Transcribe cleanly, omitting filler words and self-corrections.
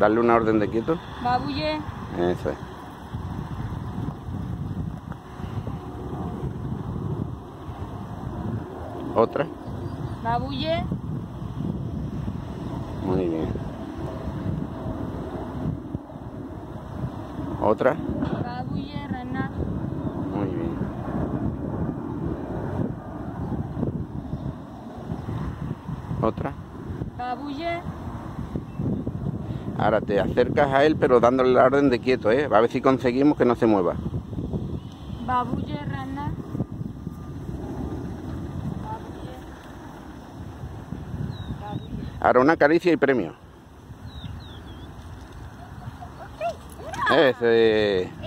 Darle una orden de quieto. Babuye. Eso es. Otra. Babuye. Muy bien. Otra. Babuye, Renat. Muy bien. Otra. Babuye. Ahora te acercas a él, pero dándole la orden de quieto, ¿eh? A ver si conseguimos que no se mueva. Babuye, Renat. Babuye. Babuye. Ahora una caricia y premio. Ese.